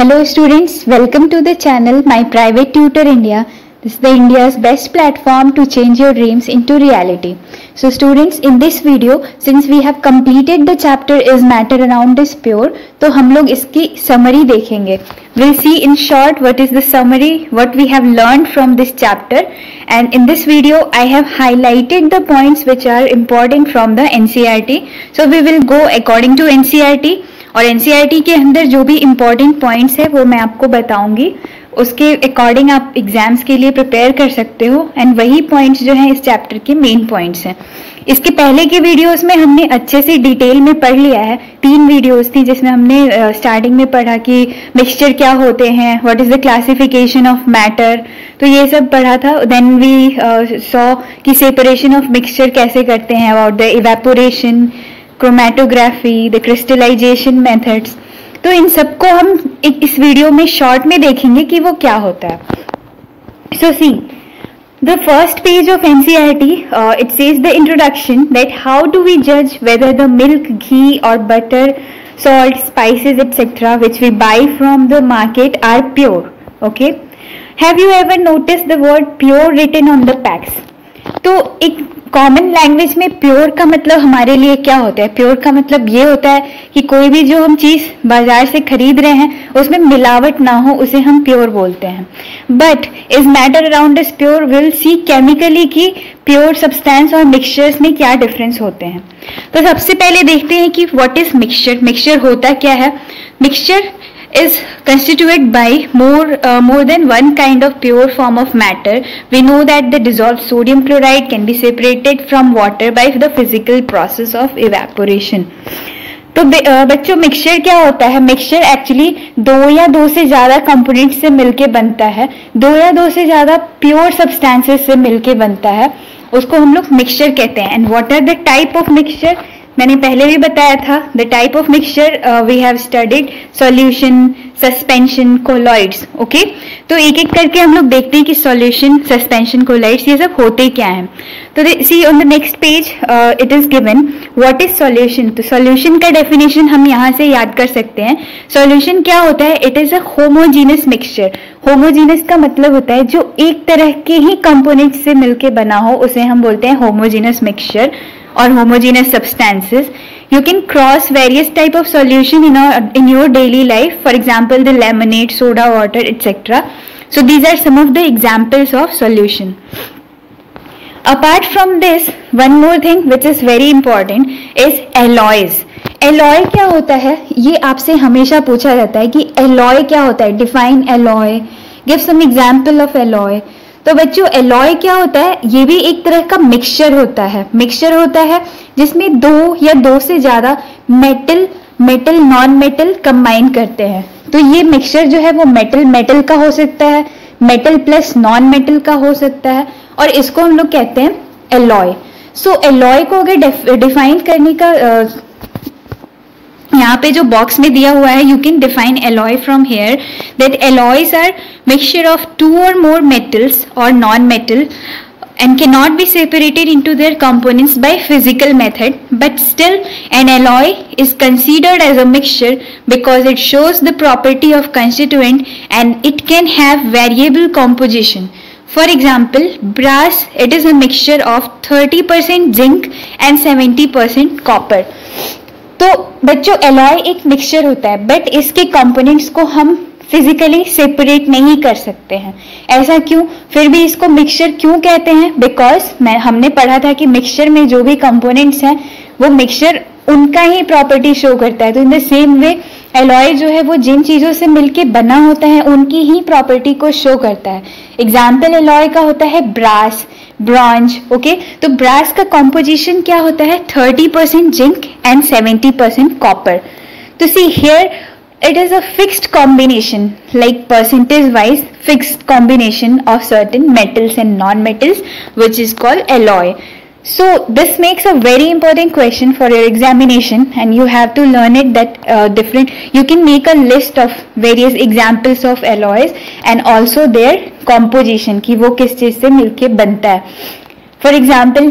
Hello students, welcome to the channel My Private Tutor India. This is the India's best platform to change your dreams into reality. So students, in this video, since we have completed the chapter Is Matter Around Us Pure, तो हम लोग इसकी summary देखेंगे. We'll see in short what is the summary, what we have learned from this chapter, and in this video I have highlighted the points which are important from the NCERT. So we will go according to NCERT. और NCERT के अंदर जो भी important points है वो मैं आपको बताऊंगी, उसके अकॉर्डिंग आप एग्जाम्स के लिए प्रिपेयर कर सकते हो. एंड वही पॉइंट्स जो हैं इस चैप्टर के मेन पॉइंट्स हैं. इसके पहले के वीडियोस में हमने अच्छे से डिटेल में पढ़ लिया है. 3 वीडियोस थी जिसमें हमने स्टार्टिंग में पढ़ा कि मिक्सचर क्या होते हैं, what is the classification of matter, तो ये सब पढ़ा था. देन वी सॉ कि सेपरेशन ऑफ मिक्सचर कैसे करते हैं, about the evaporation, chromatography, the crystallization methods. तो इन सबको हम इस वीडियो में शॉर्ट में देखेंगे कि वो क्या होता है. So see the first page of NCERT, it says the introduction that how do we judge whether the milk, ghee or butter, salt, spices etc. which we buy from the market are pure. Okay, have you ever noticed the word pure written on the packs? तो एक common language में pure का मतलब हमारे लिए क्या होता है? प्योर का मतलब ये होता है कि कोई भी जो हम चीज बाजार से खरीद रहे हैं उसमें मिलावट ना हो, उसे हम प्योर बोलते हैं. But is matter around us pure, will see chemically कि प्योर सब्सटेंस और मिक्सचर्स में क्या डिफरेंस होते हैं. तो सबसे पहले देखते हैं कि व्हाट इज मिक्सचर. मिक्सचर होता क्या है? Mixture is constituted by more than one kind of pure form of matter. We know that the dissolved sodium chloride can be separated from water by the physical process of evaporation. तो बच्चों mixture क्या होता है? Mixture actually 2 या 2 से ज्यादा component से मिलके बनता है, 2 या 2 से ज्यादा प्योर सब्सटेंसेस से मिलके बनता है, उसको हम लोग मिक्सचर कहते हैं. And what are the type of mixture? मैंने पहले भी बताया था. The type of mixture we have studied solution, suspension, colloids. Okay, तो एक एक करके हम लोग देखते हैं कि सॉल्यूशन, सस्पेंशन, कोलॉइड्स ये सब होते क्या हैं. तो see on the next page it is given what is solution. तो सॉल्यूशन का डेफिनेशन हम यहाँ से याद कर सकते हैं. सॉल्यूशन क्या होता है? It is a homogeneous mixture. Homogeneous का मतलब होता है जो एक तरह के ही कंपोनेंट से मिलके बना हो, उसे हम बोलते हैं homogeneous mixture or homogeneous substances. You can cross various type of solution in your daily life. For example, the lemonade, soda water, etc. So these are some of the examples of solution. Apart from this, one more thing which is very important is alloys. Alloy क्या होता है? ये आपसे हमेशा पूछा जाता है कि alloy क्या होता है? Define alloy. Give some example of alloy. तो बच्चों एलॉय क्या होता है? ये भी एक तरह का मिक्सचर होता है. मिक्सचर होता है जिसमें 2 या 2 से ज्यादा मेटल नॉन मेटल कंबाइन करते हैं. तो ये मिक्सचर जो है वो मेटल का हो सकता है, मेटल प्लस नॉन मेटल का हो सकता है, और इसको हम लोग कहते हैं एलॉय. सो एलॉय को अगर डिफाइन करने का यहाँ पे जो बॉक्स में दिया हुआ है, you can define alloy from here that alloys are mixture of 2 or more metals or non-metal and cannot be separated into their components by physical method, but still an alloy is considered as a mixture because it shows the property of constituent and it can have variable composition. For example, brass, it is a mixture of 30% zinc and 70% copper. तो बच्चों alloy एक mixture होता है, but इसके components को हम physically separate नहीं कर सकते हैं. ऐसा क्यों? फिर भी इसको मिक्सचर क्यों कहते हैं? बिकॉज हमने पढ़ा था कि मिक्सचर में जो भी कंपोनेंट्स हैं वो मिक्सचर उनका ही प्रॉपर्टी शो करता है. तो in the same way alloy जो है वो जिन चीजों से मिलके बना होता है उनकी ही प्रॉपर्टी को शो करता है. एग्जाम्पल एलॉय का होता है ब्रास, ब्रॉन्ज. ओके, तो ब्रास का कॉम्पोजिशन क्या होता है? 30% जिंक एंड 70% कॉपर. तो see here it is a fixed combination, like percentage wise fixed combination of certain metals and non-metals, which is called alloy. So this makes a very important question for your examination, and you have to learn it that you can make a list of various examples of alloys and also their composition कि वो किस चीज से मिलके बनता है. For example,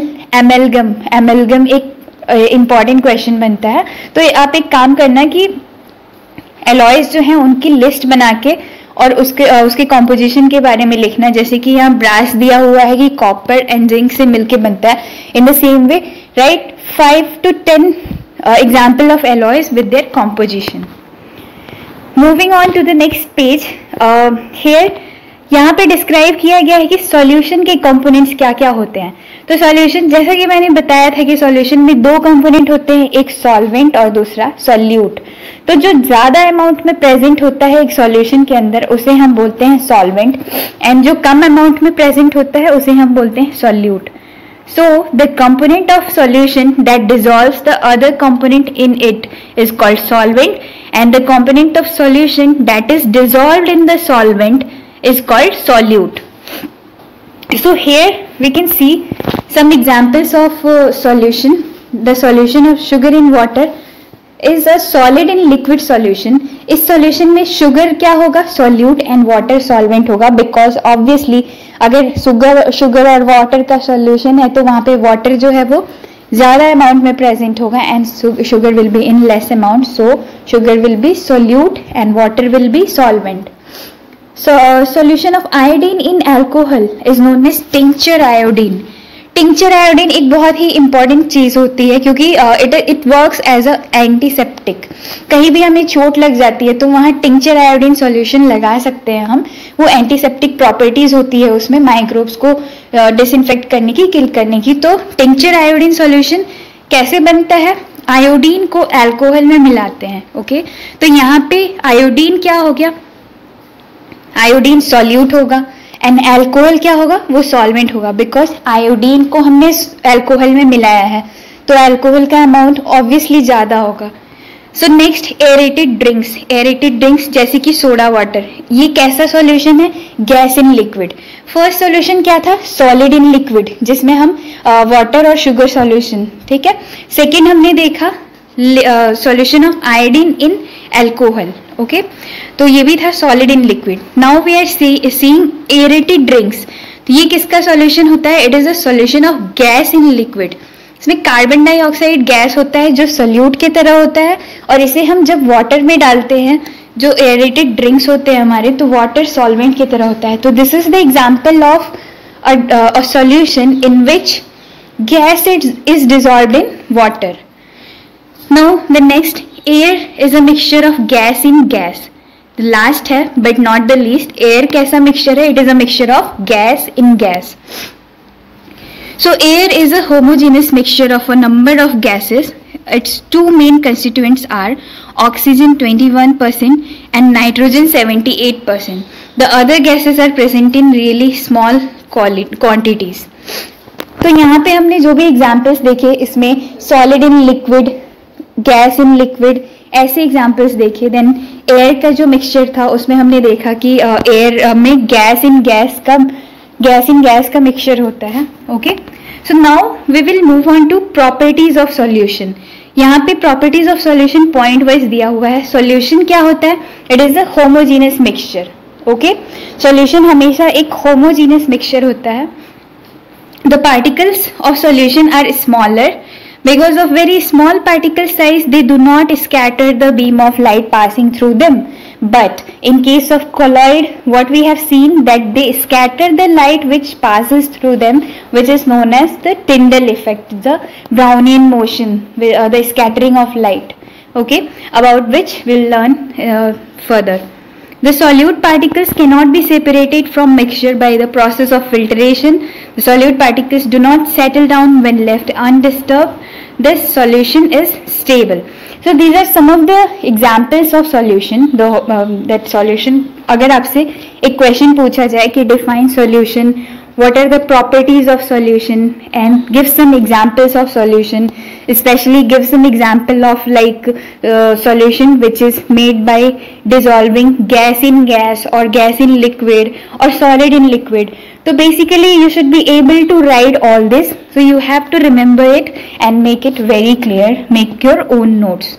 amalgam एक important question बनता है. तो आप एक काम करना कि एलॉयज जो हैं उनकी लिस्ट बना के और उसके कॉम्पोजिशन के बारे में लिखना, जैसे कि यहाँ ब्रास दिया हुआ है कि कॉपर एंड जिंक से मिलके बनता है. In the same way write 5 to 10 example of alloys with their composition. Moving on to the next page, here यहाँ पे डिस्क्राइब किया गया है कि सॉल्यूशन के कंपोनेंट्स क्या क्या होते हैं. तो सॉल्यूशन, जैसा कि मैंने बताया था कि सॉल्यूशन में दो कंपोनेंट होते हैं, एक सॉल्वेंट और दूसरा सॉल्यूट. तो जो ज्यादा अमाउंट में प्रेजेंट होता है एक सॉल्यूशन के अंदर उसे हम बोलते हैं सॉल्वेंट, एंड जो कम अमाउंट में प्रेजेंट होता है उसे हम बोलते हैं solute. So the component of solution that dissolves the other component in it is called solvent, and the component of solution that is dissolved in the solvent is called solute. So here we can see some examples of solution. The solution of sugar in water is a solid and liquid solution. इस solution में sugar क्या होगा, solute, and water solvent होगा, because obviously अगर sugar और water का solution है तो वहाँ पे water जो है वो ज़्यादा amount में present होगा and sugar will be in less amount, so sugar will be solute and water will be solvent. So solution of iodine in alcohol is known as tincture iodine. Tincture iodine एक बहुत ही important चीज होती है क्योंकि it works as a antiseptic. कहीं भी हमें चोट लग जाती है तो वहाँ टिंचर आयोडीन सॉल्यूशन लगा सकते हैं हम. वो एंटीसेप्टिक प्रॉपर्टीज होती है उसमें, माइक्रोब्स को डिसइंफेक्ट करने की, किल करने की. तो टिंचर आयोडीन सॉल्यूशन कैसे बनता है, आयोडीन को अल्कोहल में मिलाते हैं. ओके, तो यहाँ पे आयोडीन क्या हो गया, आयोडीन सॉल्यूट होगा एंड अल्कोहल क्या होगा, वो सॉल्वेंट होगा, बिकॉज आयोडीन को हमने अल्कोहल में मिलाया है तो अल्कोहल का अमाउंट ऑब्वियसली ज्यादा होगा. So next aerated drinks. Aerated drinks जैसे कि सोडा वाटर, ये कैसा सॉल्यूशन है, gas in liquid. First solution क्या था, सॉलिड इन लिक्विड, जिसमें हम वाटर और शुगर सॉल्यूशन, ठीक है. सेकेंड हमने देखा solution of iodine in alcohol. Okay, तो ये भी था solid in liquid. Now we are seeing aerated drinks. तो ये किसका सॉल्यूशन होता है, it is a solution of gas in liquid. इसमें कार्बन डाइऑक्साइड गैस होता है जो सॉल्यूट की तरह होता है, और इसे हम जब वाटर में डालते हैं, जो एरेटेड ड्रिंक्स होते हैं हमारे, तो वाटर सॉल्वेंट की तरह होता है. तो this is the example of a solution in which gas is dissolved in water. Now the next, air is a mixture of gas in gas. The last है but not the least, air कैसा mixture है, it is a mixture of gas in gas. So air is a homogeneous mixture of a number of gases. Its two main constituents are oxygen 21% and nitrogen 78%. The other gases are present in really small quantities. तो यहाँ पे हमने जो भी examples देखे, इसमें solid in liquid, gas in liquid, ऐसे examples देखे. देन एयर का जो मिक्सचर था उसमें हमने देखा कि एयर में गैस इन गैस का मिक्सचर होता है. Okay, so now we will move on to properties of solution. यहाँ पे properties of solution point wise दिया हुआ है. सॉल्यूशन क्या होता है, it is a homogeneous mixture. Okay, solution हमेशा एक होमोजीनियस मिक्सचर होता है. The particles of solution are smaller. Because of very small particle size, they do not scatter the beam of light passing through them. But in case of colloid, what we have seen that they scatter the light which passes through them, which is known as the Tyndall effect, the Brownian motion, the scattering of light. Okay, about which we'll learn further. The solute particles cannot be separated from mixture by the process of filtration. The solute particles do not settle down when left undisturbed. This solution is stable. So these are some of the examples of solution. That solution, अगर आपसे एक question पूछा जाए कि define solution, what are the properties of solution, and give some examples of solution, especially give some example of like solution which is made by dissolving gas in gas or gas in liquid or solid in liquid. So basically you should be able to write all this, so you have to remember it and make it very clear, make your own notes.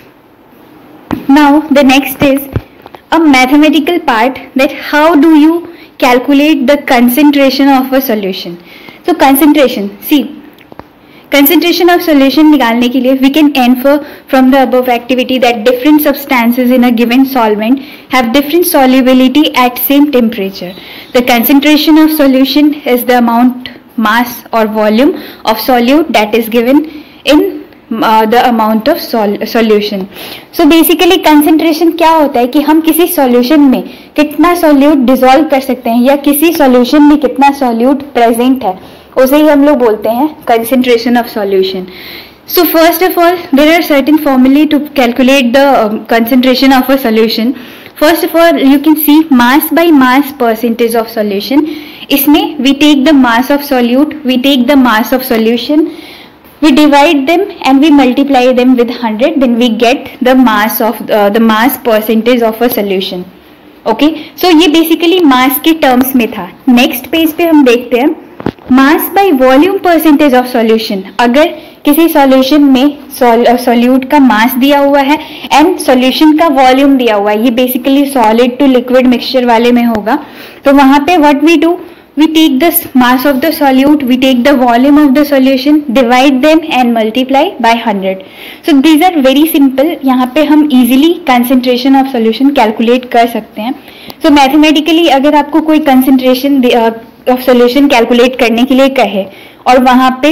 Now the next is a mathematical part, that how do you calculate the concentration of a solution. So concentration, see, Concentration of solution निकालने के लिए we can infer from the above activity that different substances in a given solvent have different solubility at same temperature. The concentration of solution is the amount, mass or volume of solute that is given in the amount of solution. So basically concentration क्या होता है कि हम किसी solution में कितना solute dissolve कर सकते हैं या किसी solution में कितना solute present है, उसे ही हम लोग बोलते हैं concentration of solution. So first of all, there are certain formulae to calculate the concentration of a solution. First of all, you can see mass by mass percentage of solution. इसमें we take the mass of solute, we take the mass of solution, we divide them and we multiply them with 100, then we get the mass of the mass percentage of a solution. Okay, so ये basically mass के terms में था. Next page पे हम देखते हैं mass by volume percentage of solution. अगर किसी सॉल्यूशन में सॉल्यूट का मास दिया हुआ है एंड सॉल्यूशन का वॉल्यूम दिया हुआ है, ये basically solid to liquid mixture वाले में होगा, तो वहां पे what we do, we take the mass of the solute, we take the volume of the solution, divide them and multiply by 100. So these are very simple. यहाँ पे हम easily concentration of solution calculate कर सकते हैं. सो mathematically अगर आपको कोई concentration of solution calculate करने के लिए कहे और वहां पे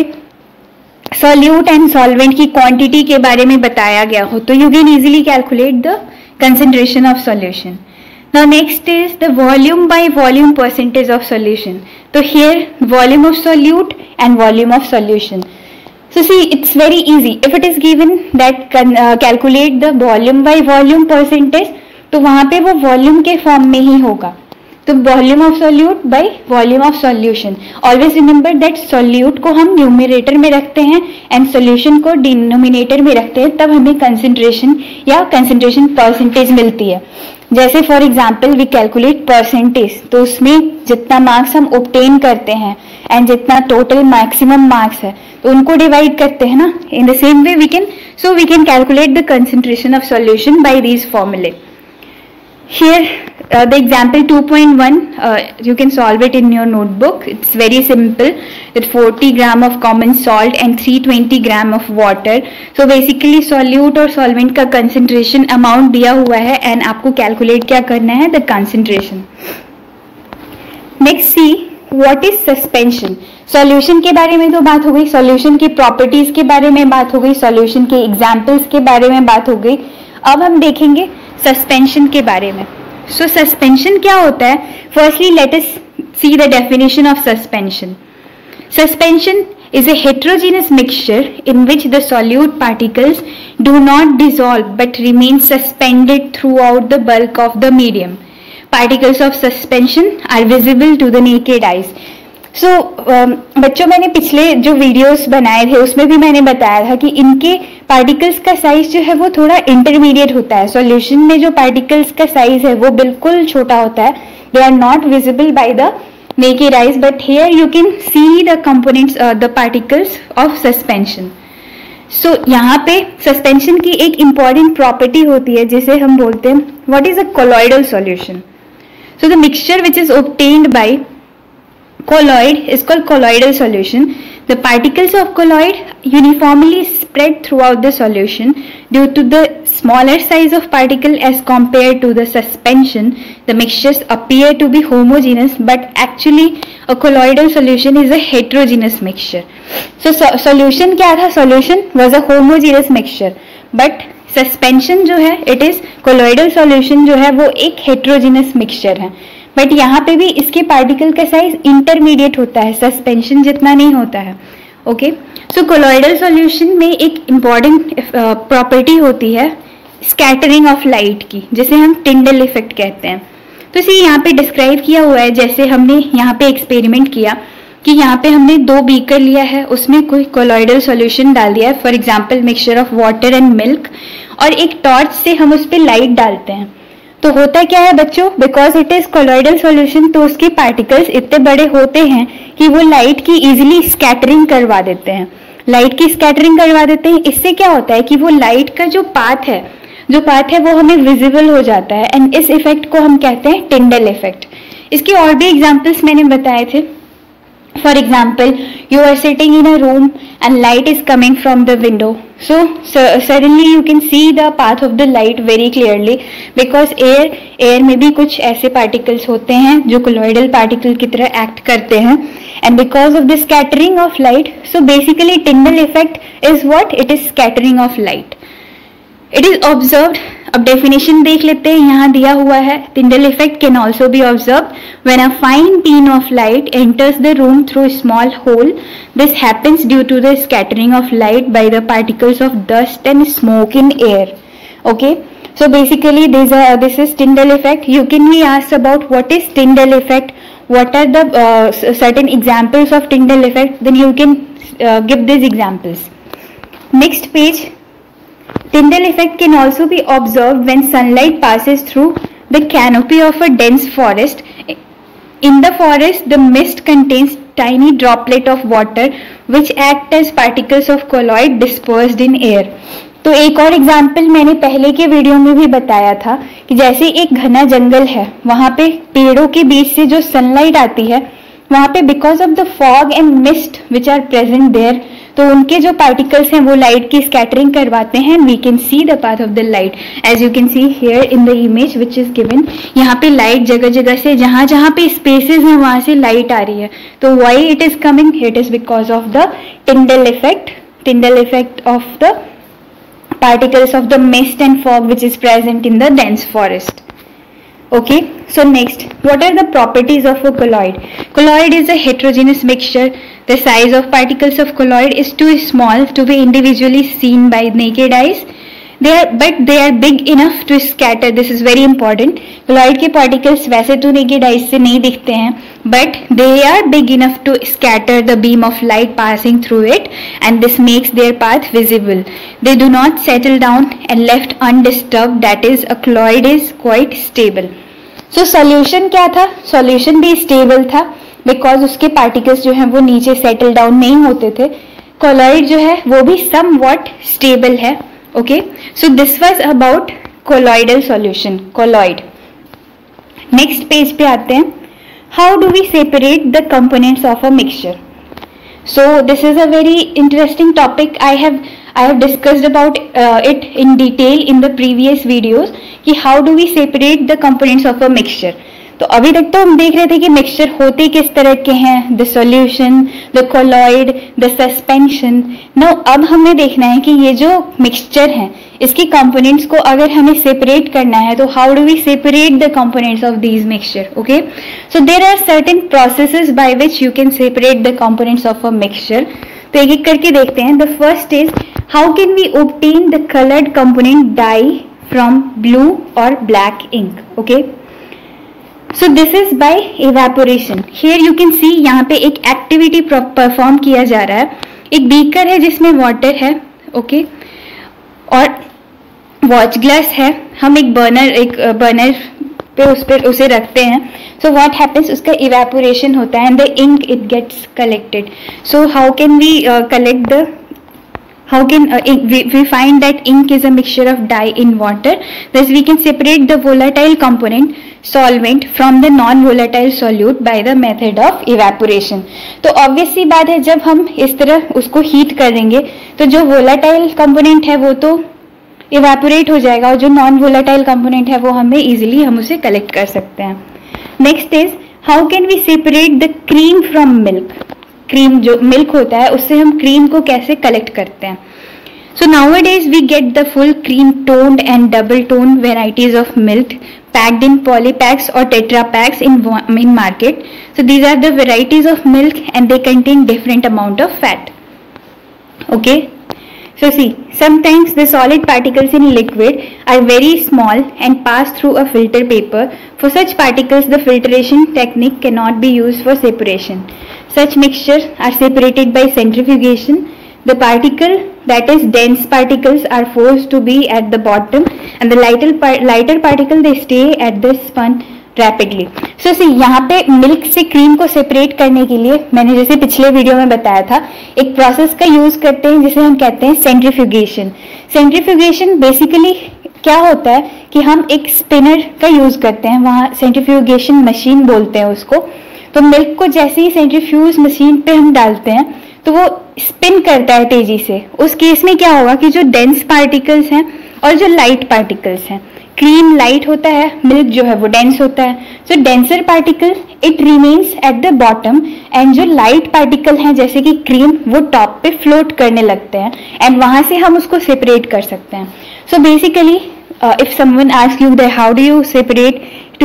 सॉल्यूट एंड सॉल्वेंट की क्वांटिटी के बारे में बताया गया हो, तो you can easily calculate the concentration of solution. Now next is the volume by volume percentage of solution. तो here volume of solute and volume of solution. So see, it's very easy. If it is given that calculate the volume by volume percentage, तो वहां पे वो volume के form में ही होगा. तो volume of solute by volume of solution. Always remember that solute को हम न्यूमरेटर में रखते हैं एंड सॉल्यूशन को डिनोमिनेटर में रखते हैं, तब हमें कंसेंट्रेशन या कंसेंट्रेशन परसेंटेज मिलती है. जैसे for example we calculate percentage, तो उसमें जितना मार्क्स हम ऑब्टेन करते हैं एंड जितना टोटल मैक्सिमम मार्क्स है तो उनको डिवाइड करते हैं ना. In the same way we can calculate the concentration of solution by these formulae. Here the example 2.1, you can solve it in your notebook. It's very simple. With 40 gram of common salt and 320 gram of water. So basically solute और solvent का concentration amount दिया हुआ है and आपको calculate क्या करना है, the concentration. Next see what is suspension. Solution के बारे में तो बात हो गई, solution की properties के बारे में बात हो गई, solution के examples के बारे में बात हो गई. अब हम देखेंगे सस्पेंशन के बारे में. सो सस्पेंशन क्या होता है? Firstly let us see the definition of suspension. Suspension is a heterogeneous mixture in which the solute particles do not dissolve but remain suspended throughout the bulk of the medium. Particles of suspension are visible to the naked eyes. So बच्चों, मैंने पिछले जो videos बनाए थे उसमें भी मैंने बताया था कि इनके पार्टिकल्स का साइज जो है वो थोड़ा इंटरमीडिएट होता है. सॉल्यूशन में जो पार्टिकल्स का साइज है वो बिल्कुल छोटा होता है. They are not visible by the naked eyes, but here you can see the components, the particles of suspension. So यहाँ पे सस्पेंशन की एक इंपॉर्टेंट प्रॉपर्टी होती है जिसे हम बोलते हैं what is a colloidal solution. So the mixture which is obtained by colloid is called colloidal solution. The particles of colloid uniformly spread throughout the solution due to the smaller size of particle as compared to the suspension. The mixtures appear to be homogeneous, but actually a colloidal solution is a heterogeneous mixture. So solution क्या था? Solution was a homogeneous mixture, but suspension जो है it is colloidal solution जो है वो एक heterogeneous mixture है. But यहाँ पे भी इसके पार्टिकल का साइज इंटरमीडिएट होता है, सस्पेंशन जितना नहीं होता है. ओके, सो कोलॉइडल सॉल्यूशन में एक इम्पॉर्टेंट प्रॉपर्टी होती है स्कैटरिंग ऑफ लाइट की, जिसे हम टिंडल इफेक्ट कहते हैं. तो इसे यहाँ पे डिस्क्राइब किया हुआ है. जैसे हमने यहाँ पे एक्सपेरिमेंट किया कि यहाँ पे हमने 2 बीकर लिया है, उसमें कोई कोलॉइडल सॉल्यूशन डाल दिया है, for example mixture of water and milk, और एक टॉर्च से हम उस पर लाइट डालते हैं. तो होता क्या है बच्चों, because it is colloidal solution, तो उसके पार्टिकल्स इतने बड़े होते हैं कि वो लाइट की इजीली स्कैटरिंग करवा देते हैं. लाइट की स्कैटरिंग करवा देते हैं. इससे क्या होता है कि वो लाइट का जो पाथ है वो हमें विजिबल हो जाता है, एंड इस इफेक्ट को हम कहते हैं टिंडल इफेक्ट. इसके और भी एग्जाम्पल्स मैंने बताए थे. For example, you are sitting in a room and light is coming from the window. So suddenly you can see the path of the light very clearly because air में भी कुछ ऐसे particles होते हैं जो colloidal particle की तरह act करते हैं, and because of the scattering of light, so basically Tyndall effect is what? It is scattering of light. It is observed. अब डेफिनेशन देख लेते हैं, यहाँ दिया हुआ है. Tyndall effect can also be observed when a fine beam of light enters the room through a small hole. This happens due to the scattering of light by the particles of dust and smoke in air. Okay, so basically this is Tyndall effect. You can be asked about what is Tyndall effect, what are the certain examples of Tyndall effect, then you can give these examples. Next page. Tyndall effect can also be observed when sunlight passes through the canopy of a dense forest. In the forest, the mist contains tiny droplet of water which act as particles of colloid dispersed in air. तो एक और example मैंने पहले के video में भी बताया था कि जैसे एक घना जंगल है, वहाँ पे पेड़ों के बीच से जो सनलाइट आती है, वहाँ पे because of the fog and mist which are present there, तो उनके जो पार्टिकल्स हैं वो लाइट की स्कैटरिंग करवाते हैं. We can see the path of the light as you can see here in the image which is given. यहाँ पे लाइट जगह जगह से जहाँ जहाँ पे स्पेसेस हैं वहां से लाइट आ रही है. तो why it is coming? It is because of the Tyndall effect of the particles of the mist and fog which is present in the dense forest. Okay, so next, what are the properties of a colloid? Colloid is a heterogeneous mixture. The size of particles of colloid is too small to be individually seen by naked eyes. But they are big enough to scatter. This is very important. Colloid के particles वैसे तो naked eyes से नहीं दिखते हैं, but they are big enough to scatter the beam of light passing through it, and this makes their path visible. They do not settle down and left undisturbed. That is, a colloid is quite stable. So solution क्या था? Solution भी stable था because उसके particles जो हैं वो नीचे settle down नहीं होते थे. Colloid जो है वो भी somewhat stable है. Okay, so this was about colloidal solution, colloid. Next page पे आते हैं. How do we separate the components of a mixture? So this is a very interesting topic. I have discussed about it in detail in the previous videos कि how do we separate the components of a mixture. तो अभी तक तो हम देख रहे थे कि मिक्सचर होते किस तरह के हैं, the solution, the colloid, the suspension. No, अब हमें देखना है कि ये जो मिक्सचर है इसके कंपोनेंट्स को अगर हमें सेपरेट करना है तो how do we separate the components of these mixture. Okay, so there are certain processes by which you can separate the components of a mixture. तो एक एक करके देखते हैं. The first is how can we obtain the coloured component dye from blue और black ink. Okay, so this is by evaporation. Here you can see यहाँ पे एक एक्टिविटी परफॉर्म किया जा रहा है. एक बीकर है जिसमें वाटर है, ओके, और वॉच ग्लास है. हम एक बर्नर पे उसे रखते हैं. सो व्हाट हैपेंस, उसका इवेपोरेशन होता है and the ink it gets collected. So how can we collect the we find that ink is a mixture of dye in water. Thus we can separate the volatile component solvent from the non-volatile solute by the method of evaporation. तो obvious सी बात है, जब हम इस तरह उसको heat करेंगे तो जो volatile component है वो तो evaporate हो जाएगा और जो non-volatile component है वो हमें easily हम उसे collect कर सकते हैं. Next is how can we separate the cream from milk. Cream जो मिल्क होता है उससे हम क्रीम को कैसे कलेक्ट करते हैं. So nowadays we get the full cream toned and double toned varieties of milk packed in polypacks और tetra packs in market. So these are the varieties of milk and they contain different amount of fat. Okay, so see, sometimes the solid particles in liquid are very small and pass through a filter paper. For such particles, the filtration technique cannot be used for separation. Such mixtures are separated by centrifugation. The particle, that is dense particles, are forced to be at the bottom and the lighter particle they stay at the spun rapidly. So see, यहाँ पे milk से cream को separate करने के लिए मैंने जैसे पिछले वीडियो में बताया था एक प्रोसेस का यूज करते हैं जिसे हम कहते हैं सेंट्रीफ्यूगेशन. सेंट्रीफ्यूगेशन बेसिकली क्या होता है कि हम एक स्पिनर का यूज करते हैं, वहाँ सेंट्रीफ्यूगेशन मशीन बोलते हैं उसको. तो मिल्क को जैसे ही सेंट्रीफ्यूज मशीन पे हम डालते हैं तो वो स्पिन करता है तेजी से। उस केस में क्या होगा कि जो डेंस पार्टिकल्स हैं और जो लाइट पार्टिकल्स हैं, क्रीम लाइट होता है, मिल्क जो है वो डेंस होता है। So denser particles it remains at the bottom and जो लाइट पार्टिकल हैं जैसे कि क्रीम वो टॉप पे फ्लोट करने लगते हैं एंड वहां से हम उसको सेपरेट कर सकते हैं। So basically if someone ask you that how do you separate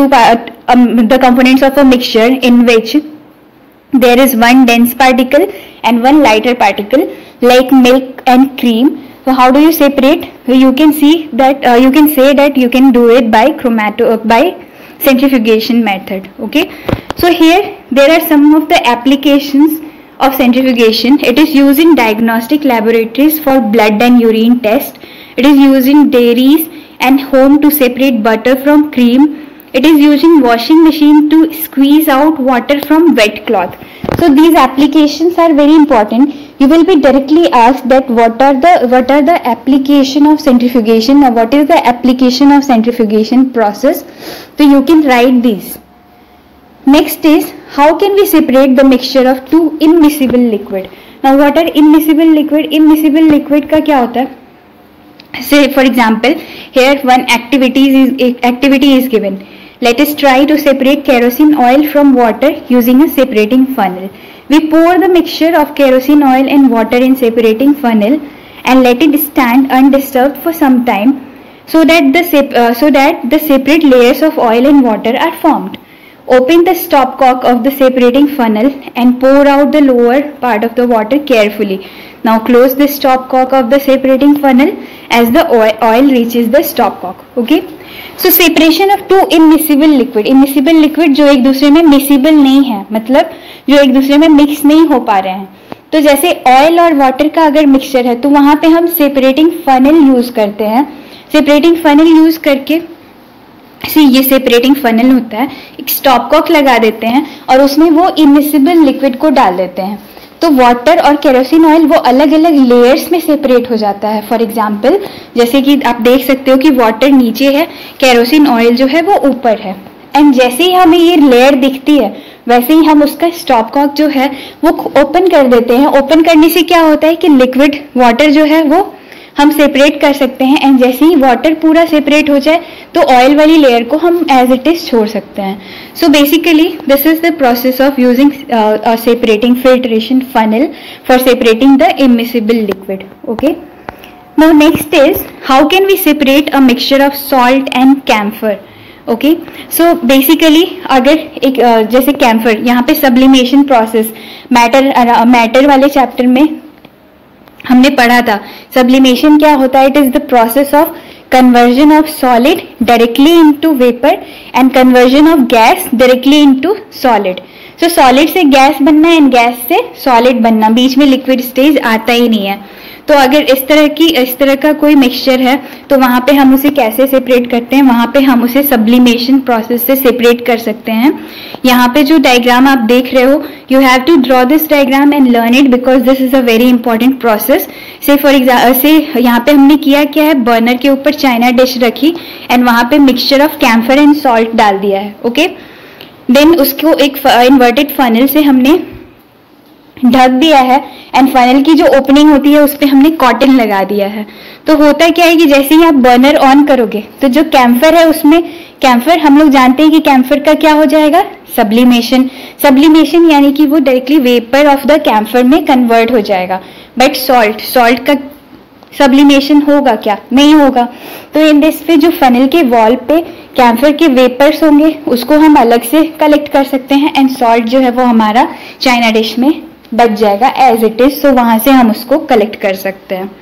the components of a mixture in which there is one dense particle and one lighter particle like milk and cream, so how do you separate? You can see that you can say that you can do it by by centrifugation method. Okay, so here there are some of the applications of centrifugation. It is used in diagnostic laboratories for blood and urine test. It is used in dairies and home to separate butter from cream. It is using washing machine to squeeze out water from wet cloth. So these applications are very important. You will be directly asked that what are the application of centrifugation or what is the application of centrifugation process. So you can write these. Next is how can we separate the mixture of two immiscible liquid. Now what are immiscible liquid? Immiscible liquid का क्या होता है? Say for example, here one activity is given. Let us try to separate kerosene oil from water using a separating funnel. We pour the mixture of kerosene oil and water in separating funnel and let it stand undisturbed for some time so that the separate layers of oil and water are formed. Open the stopcock of the separating funnel and pour out the lower part of the water carefully. Now close the stopcock of the separating funnel as the oil reaches the stopcock. Okay. So separation of two immiscible liquid. Immiscible liquid जो एक दूसरे में miscible नहीं है, मतलब जो एक दूसरे में मिक्स नहीं हो पा रहे हैं। तो जैसे ऑयल और वाटर का अगर मिक्सचर है तो वहां पे हम सेपरेटिंग फनल यूज करते हैं। सेपरेटिंग फनल यूज करके ये सेपरेटिंग फनल होता है, एक स्टॉपकॉक लगा देते हैं और उसमें वो इमिसिबल लिक्विड को डाल देते हैं। तो वाटर और केरोसिन ऑयल वो अलग अलग लेयर्स में सेपरेट हो जाता है। फॉर एग्जांपल जैसे कि आप देख सकते हो कि वाटर नीचे है, केरोसिन ऑयल जो है वो ऊपर है, एंड जैसे ही हमें ये लेयर दिखती है वैसे ही हम उसका स्टॉपकॉक जो है वो ओपन कर देते हैं। ओपन करने से क्या होता है कि लिक्विड वाटर जो है वो हम सेपरेट कर सकते हैं, एंड जैसे ही वाटर पूरा सेपरेट हो जाए तो ऑयल वाली लेयर को हम एज इट इज छोड़ सकते हैं। So basically this is the process of using separating filtration funnel for separating the immiscible liquid. Okay, now next is how can we separate a mixture of salt and camphor. Okay, so basically अगर एक जैसे camphor, यहाँ पे sublimation process matter वाले chapter में हमने पढ़ा था। सब्लिमेशन क्या होता है? It is the process of conversion of solid directly into vapour and conversion of gas directly into solid. So solid से गैस बनना एंड गैस से सॉलिड बनना, बीच में लिक्विड स्टेज आता ही नहीं है। तो अगर इस तरह का कोई मिक्सचर है तो वहां पे हम उसे कैसे सेपरेट करते हैं? वहां पे हम उसे सब्लिमेशन प्रोसेस से सेपरेट कर सकते हैं। यहाँ पे जो डायग्राम आप देख रहे हो, you have to draw this diagram and learn it because this is a very important process. Say for example say यहाँ पे हमने किया क्या है, बर्नर के ऊपर चाइना डिश रखी एंड वहां पे mixture of camphor and salt डाल दिया है। ओके, देन उसको एक इन्वर्टेड फनल से हमने ढक दिया है एंड फनल की जो ओपनिंग होती है उस पर हमने कॉटन लगा दिया है। तो होता क्या है कि जैसे ही आप बर्नर ऑन करोगे तो जो कैम्फर है उसमें, कैम्फर हम लोग जानते हैं कि कैम्फर का क्या हो जाएगा, सब्लिमेशन। सब्लिमेशन यानी कि वो directly vapour of the camphor में कन्वर्ट हो जाएगा। बट सॉल्ट का सब्लिमेशन होगा क्या? नहीं होगा। तो इन दिस पे जो फनल के वॉल पे कैम्फर के वेपर्स होंगे उसको हम अलग से कलेक्ट कर सकते हैं एंड सॉल्ट जो है वो हमारा चाइना डिश में बच जाएगा एज इट इज। सो वहां से हम उसको कलेक्ट कर सकते हैं।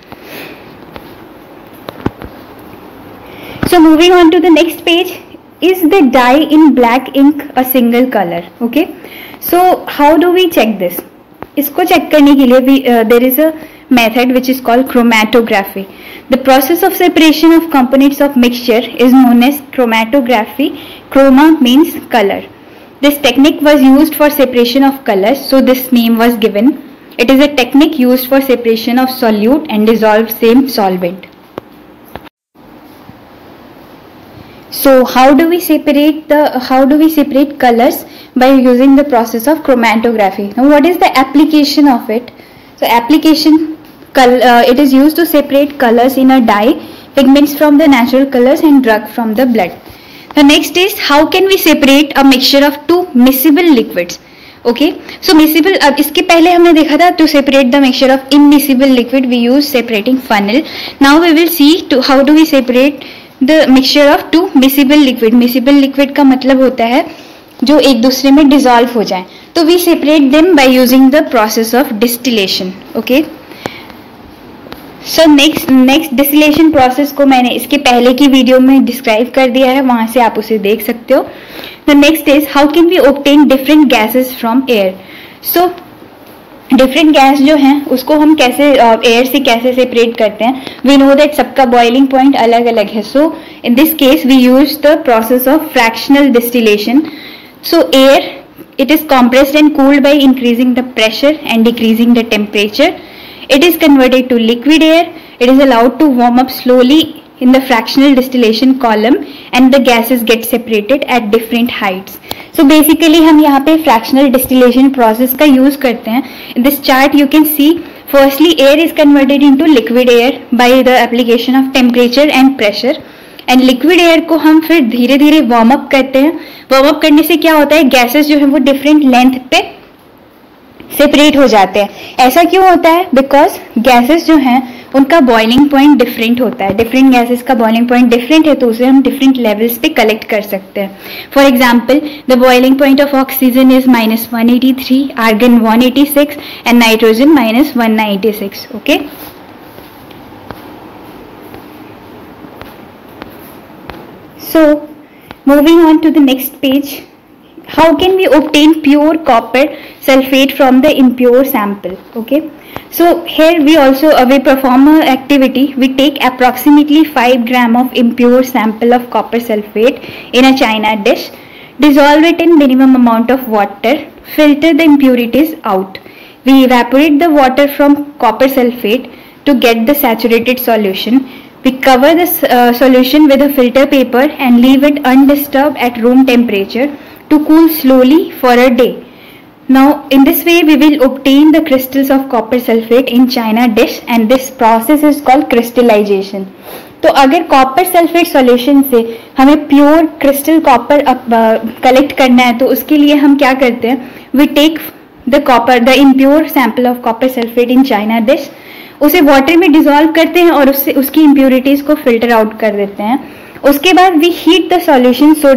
So moving on to the next page, is the dye in black ink a single colour? Okay, so how do we check this? इसको चेक करने के लिए there is a method which is called chromatography. The process of separation of components of mixture is known as chromatography. Chroma means color. This technique was used for separation of colors, so this name was given. It is a technique used for separation of solute and dissolved same solvent. So how do we separate colors? By using the process of chromatography. Now what is the application of it? So application, it is used to separate colors in a dye, pigments from the natural colors and drug from the blood. The next is, how can we separate a mixture of two miscible liquids? Okay, so miscible, अब इसके पहले हमने देखा था to separate the mixture of immiscible liquid we use separating funnel. Now we will see to how do we separate the mixture of two miscible liquid. Miscible liquid का मतलब होता है जो एक दूसरे में डिजॉल्व हो जाए. तो we separate them by using the process of distillation. Okay, so next distillation process को मैंने इसके पहले की वीडियो में डिस्क्राइब कर दिया है, वहां से आप उसे देख सकते हो. The next is, how can we obtain different gases from air. So different gas जो हैं उसको हम कैसे एयर से कैसे सेपरेट करते हैं. वी नो दैट सबका बॉइलिंग पॉइंट अलग अलग है. So in this case we use the process of fractional distillation. So air, it is compressed and cooled by increasing the pressure and decreasing the temperature. It is converted to liquid air. It is allowed to warm up slowly in the fractional distillation column and the gases get separated at different heights. So basically हम यहाँ पे fractional distillation process का use करते हैं. In this chart you can see, firstly air is converted into liquid air by the application of temperature and pressure. And liquid air को हम फिर धीरे धीरे वार्म अप करते हैं. वार्म अप करने से क्या होता है, गैसेस जो है वो डिफरेंट लेंथ पे सेपरेट हो जाते हैं. ऐसा क्यों होता है? बिकॉज गैसेस जो हैं उनका बॉइलिंग पॉइंट डिफरेंट होता है. डिफरेंट गैसेस का बॉइलिंग पॉइंट डिफरेंट है, तो उसे हम डिफरेंट लेवल्स पे कलेक्ट कर सकते हैं. For example, the boiling point of oxygen is -183, argon 186 and nitrogen -196. Okay, so moving on to the next page, how can we obtain pure copper sulfate from the impure sample? Okay, so here we also we perform an activity. We take approximately 5 gram of impure sample of copper sulfate in a china dish, dissolve it in minimum amount of water, filter the impurities out. We evaporate the water from copper sulfate to get the saturated solution. We cover the solution with a filter paper and leave it undisturbed at room temperature to cool slowly for a day. Now in this way we will obtain the crystals of copper sulfate in china dish and this process is called crystallization. तो अगर copper sulphate solution से हमें pure crystal copper collect करना है तो उसके लिए हम क्या करते हैं, we take the impure sample of copper sulphate in china dish, उसे वाटर में डिसॉल्व करते हैं और उससे उसकी इम्प्योरिटीज को फिल्टर आउट कर देते हैं. उसके बाद we heat the solution so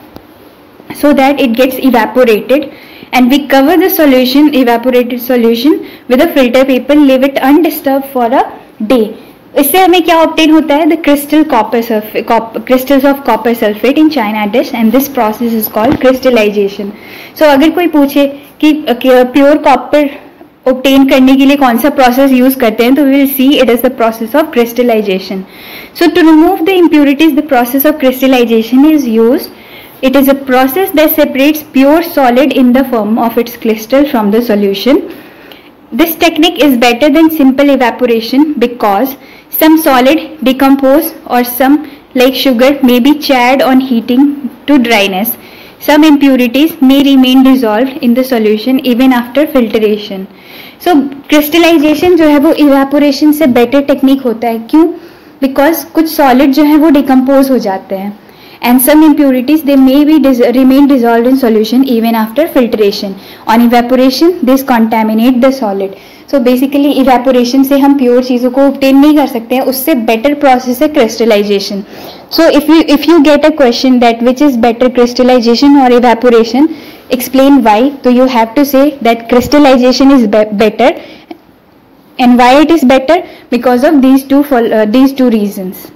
that it gets evaporated and we cover the solution, evaporated solution with a filter paper, leave it undisturb for a day. इससे हमें क्या ऑब्टेन होता है, the crystals of copper sulphate in china dish and this process is called crystallisation. So अगर कोई पूछे कि pure copper obtain करने के लिए कौन सा प्रोसेस यूज करते हैं, तो we will see it is the process of crystallisation. So to remove the impurities the process of crystallisation is used. It is a process that separates pure solid in the form of its crystal from the solution. This technique is better than simple evaporation because some solid decompose or some, like sugar, may be charred on heating to dryness. Some impurities may remain dissolved in the solution even after filtration. So crystallization जो है वो evaporation से better technique होता है. क्यों? Because कुछ solid जो है वो decompose हो जाते हैं. And some impurities they may be remain dissolved in solution even after filtration. On evaporation, this contaminate the solid. So basically evaporation से हम pure चीज़ों को obtain नहीं कर सकते हैं, उससे better process है crystallization. So if you get a question that which is better, crystallization or evaporation, explain why. So you have to say that crystallization is better, and why it is better, because of these two reasons.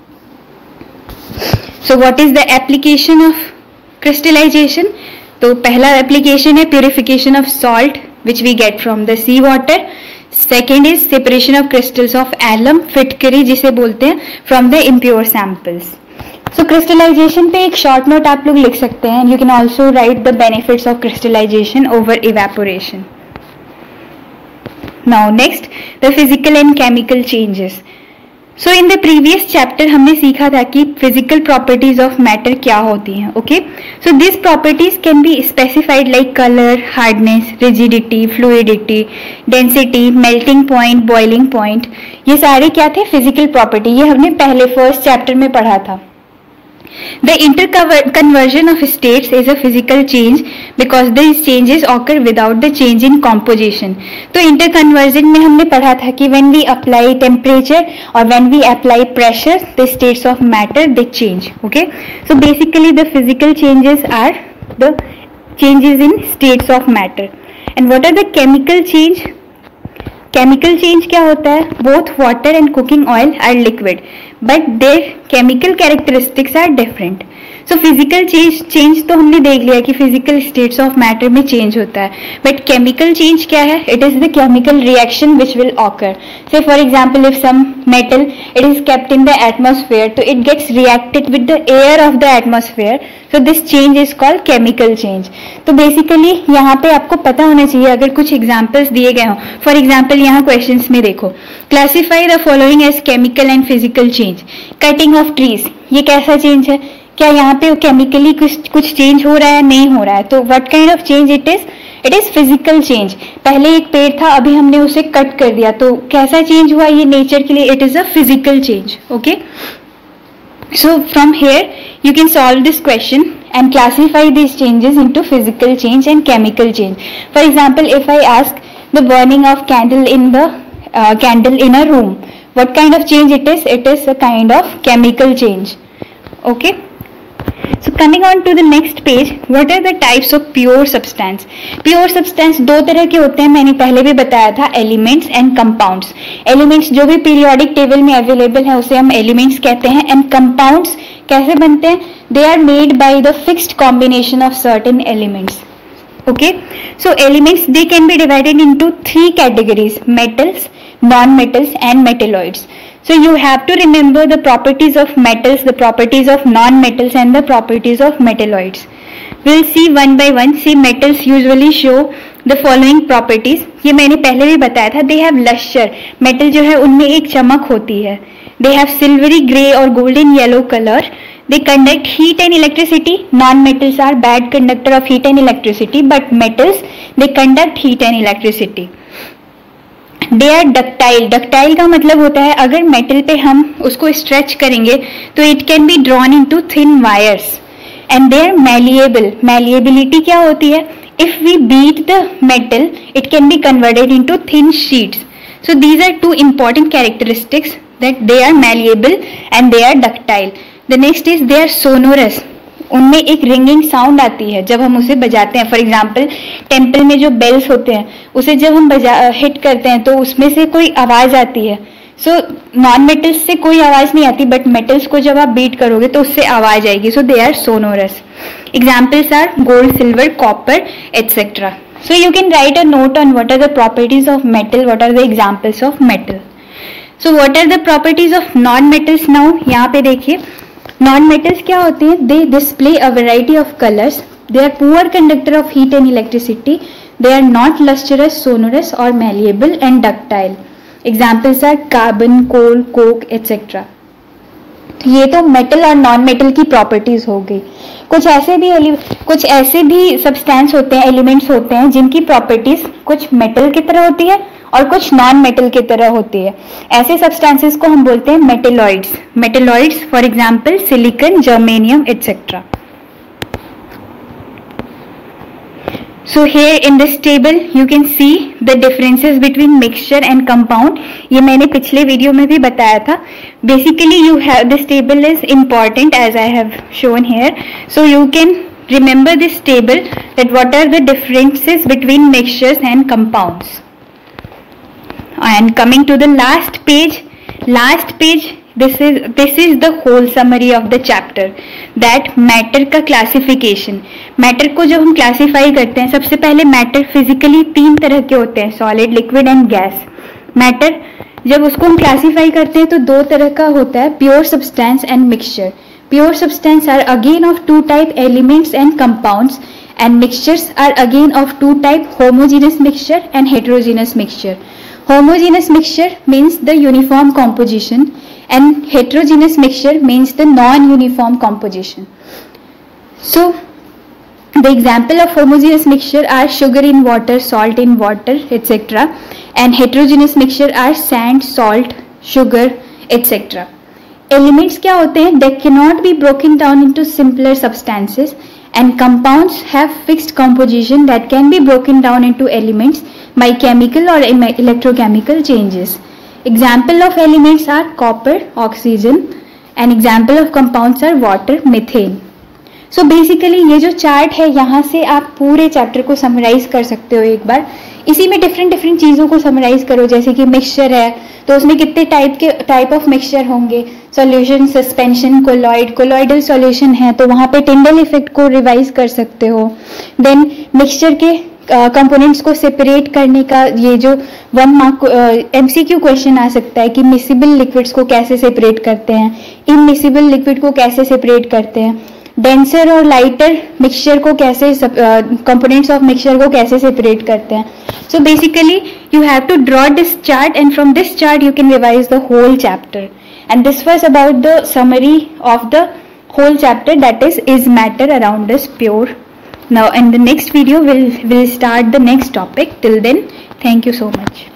So what is the application of crystallization? तो पहला application है purification of salt which we get from the sea water. Second is separation of crystals of alum, फिटकरी जिसे बोलते हैं, from the impure samples. So crystallization पे एक short note आप लोग लिख सकते हैं. You can also write the benefits of crystallization over evaporation. Now next, the physical and chemical changes. So in the previous chapter हमने सीखा था कि फिजिकल प्रॉपर्टीज ऑफ मैटर क्या होती हैं. Okay, so this properties can be specified like colour, hardness, rigidity, fluidity, density, melting point, boiling point. ये सारे क्या थे? Physical property. ये हमने पहले फर्स्ट चैप्टर में पढ़ा था. The interconversion of states is a physical change because these changes occur without the change in composition. तो interconversion में हमने पढ़ा था कि when we apply temperature or when we apply pressure, the states of matter they change. Okay, so basically the physical changes are the changes in states of matter. And what are the chemical change? Chemical change क्या होता है? Both water and cooking oil are liquid, but their chemical characteristics are different. So physical change तो हमने देख लिया कि physical states of matter में change होता है, but chemical change क्या है? It is the chemical reaction which will occur. Say for example, if some metal it is kept in the atmosphere, so it gets reacted with the air of the atmosphere. So this change is called chemical change. तो basically यहाँ पे आपको पता होना चाहिए अगर कुछ examples दिए गए हों. For example यहाँ questions में देखो, classify the following as chemical and physical change. Cutting of trees, ये कैसा change है? क्या यहाँ पे केमिकली कुछ चेंज हो रहा है? नहीं हो रहा है. तो what kind of change it is? It is physical change. पहले एक पेड़ था, अभी हमने उसे कट कर दिया, तो कैसा चेंज हुआ? ये नेचर के लिए it is a physical change. Okay, so from here you can solve this question and classify these changes into physical change and chemical change. For example, if I ask the burning of candle in a room, what kind of change it is? It is a kind of chemical change. Okay, so coming on to the next page, what are the types of pure substance? Pure substance दो तरह के होते हैं, मैंने पहले भी बताया था, elements and compounds. Elements जो भी periodic table में available है उसे हम elements कहते हैं, and compounds कैसे बनते हैं? They are made by the fixed combination of certain elements. Okay, so elements they can be divided into three categories: metals, non-metals and metalloids. So you have to remember the properties of metals, the properties of non-metals and the properties of metalloids. We'll see one by one. See, metals usually show the following properties. ये मैंने पहले भी बताया था. They have luster. Metal जो है उनमें एक चमक होती है. They have silvery gray or golden yellow color. They conduct heat and electricity. Non-metals are bad conductor of heat and electricity, but metals they conduct heat and electricity. They are ductile. Ductile का मतलब होता है अगर metal पे हम उसको stretch करेंगे तो it can be drawn into thin wires. And they are malleable. Malleability क्या होती है? If we beat the metal, it can be converted into thin sheets. So these are two important characteristics, that they are malleable and they are ductile. The next is they are sonorous. उनमें एक ringing sound आती है जब हम उसे बजाते हैं. For example temple में जो बेल्स होते हैं उसे जब हम हिट करते हैं तो उसमें से कोई आवाज आती है. सो नॉन मेटल्स से कोई आवाज नहीं आती, बट मेटल्स को जब आप बीट करोगे तो उससे आवाज आएगी. So they are sonorous. Examples are gold, silver, copper etcetera. So you can write a note on what are the properties of metal, what are the examples of metal. So what are the properties of non metals now? यहाँ पे देखिए, non metals क्या होते हैं? They display a variety of colours. They are poor conductor of heat and electricity. They are not lustrous, sonorous और malleable and ductile. Examples are carbon, coal, coke etcetera. ये तो metal और non metal की properties हो गई. कुछ ऐसे भी सब्सटेंस होते हैं, एलिमेंट्स होते हैं जिनकी प्रॉपर्टीज कुछ मेटल की तरह होती है और कुछ नॉन मेटल की तरह होती है. ऐसे सब्सटेंसेस को हम बोलते हैं metalloids. Metalloids for example silicon, germanium etcetera. So here in this table you can see the differences between mixture and compound. ये मैंने पिछले वीडियो में भी बताया था. Basically you have this table is important as I have shown here. So you can remember this table, that what are the differences between mixtures and compounds. And coming to the last page, this is the whole summary of the chapter, that matter का classification. matter को जब हम classify करते हैं, सबसे पहले matter physically तीन तरह के होते हैं, solid, liquid and gas. matter जब उसको हम classify करते हैं तो दो तरह का होता है, pure substance and mixture. pure substance are again of two type, elements and compounds, and mixtures are again of two type, homogeneous mixture and heterogeneous mixture. Homogeneous mixture means the uniform composition, and heterogeneous mixture means the non-uniform composition. So the example of homogeneous mixture are sugar in water, salt in water, etc. and heterogeneous mixture are sand, salt, sugar, etc. Elements क्या होते हैं? They cannot be broken down into simpler substances, and compounds have fixed composition that can be broken down into elements by chemical or electrochemical changes. Example of elements are copper, oxygen, and example of compounds are water, methane. So basically ये जो chart है यहाँ से आप पूरे chapter को summarise कर सकते हो एक बार. इसी में डिफरेंट चीज़ों को समराइज करो, जैसे कि मिक्सचर है तो उसमें कितने टाइप ऑफ मिक्सचर होंगे, सॉल्यूशन, सस्पेंशन, कोलॉइडल सॉल्यूशन है तो वहाँ पे टिंडल इफेक्ट को रिवाइज कर सकते हो. देन मिक्सचर के कंपोनेंट्स को सेपरेट करने का ये जो 1 मार्क MCQ क्वेश्चन आ सकता है कि मिसिबल लिक्विड्स को कैसे सेपरेट करते हैं, इमिसिबल लिक्विड को कैसे सेपरेट करते हैं, डेंसर और लाइटर मिक्सचर को कैसे कंपोनेंट्स ऑफ मिक्सचर को कैसे सेपरेट करते हैं. So basically you have to draw this chart, and from this chart you can revise the whole chapter. And this was about the summary of the whole chapter, that is matter around us pure. Now in the next video we'll start the next topic. Till then, thank you so much.